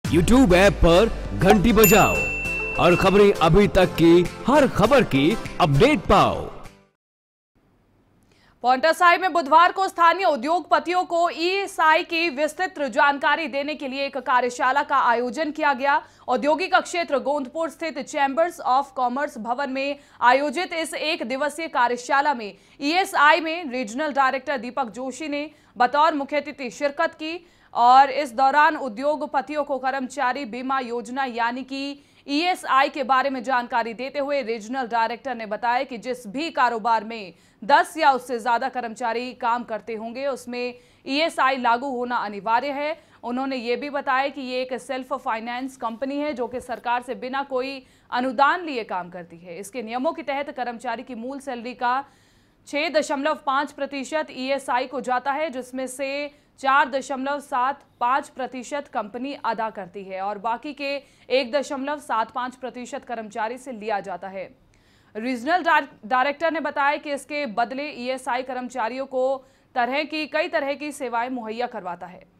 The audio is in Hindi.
YouTube ऐप पर घंटी बजाओ और खबरें अभी तक की हर खबर की अपडेट पाओ। पांवटा साहिब में बुधवार को स्थानीय उद्योगपतियों को ईएसआई की विस्तृत जानकारी देने के लिए एक कार्यशाला का आयोजन किया गया। औद्योगिक क्षेत्र गोंदपुर स्थित चैंबर्स ऑफ कॉमर्स भवन में आयोजित इस एक दिवसीय कार्यशाला में ईएसआई में रीजनल डायरेक्टर दीपक जोशी ने बतौर मुख्य अतिथि शिरकत की और इस दौरान उद्योगपतियों को कर्मचारी बीमा योजना यानी कि ईएसआई के बारे में जानकारी देते हुए रीजनल डायरेक्टर ने बताया कि जिस भी कारोबार में 10 या उससे ज्यादा कर्मचारी काम करते होंगे उसमें ईएसआई लागू होना अनिवार्य है। उन्होंने ये भी बताया कि ये एक सेल्फ फाइनेंस कंपनी है जो कि सरकार से बिना कोई अनुदान लिए काम करती है। इसके नियमों के तहत कर्मचारी की मूल सैलरी का 6.5% ईएसआई को जाता है, जिसमें से 4.75% कंपनी अदा करती है और बाकी के 1.75% कर्मचारी से लिया जाता है। रीजनल डायरेक्टर ने बताया कि इसके बदले ईएसआई कर्मचारियों को कई तरह की सेवाएं मुहैया करवाता है।